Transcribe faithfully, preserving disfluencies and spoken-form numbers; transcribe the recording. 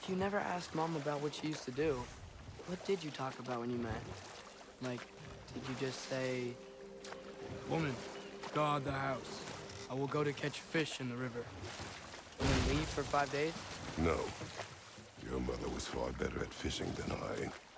if you never asked Mom about what she used to do, what did you talk about when you met? Like, did you just say, "Woman, guard the house. I will go to catch fish in the river," and then leave for five days? No. Your mother was far better at fishing than I.